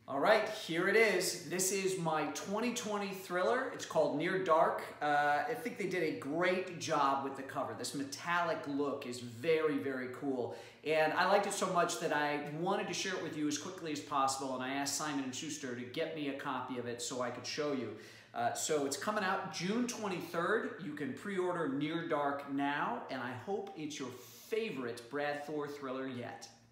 All right, here it is. This is my 2020 thriller. It's called Near Dark. I think they did a great job with the cover. This metallic look is very, very cool. And I liked it so much that I wanted to share it with you as quickly as possible, and I asked Simon & Schuster to get me a copy of it so I could show you. So it's coming out June 23rd. You can pre-order Near Dark now, and I hope it's your favorite Brad Thor thriller yet.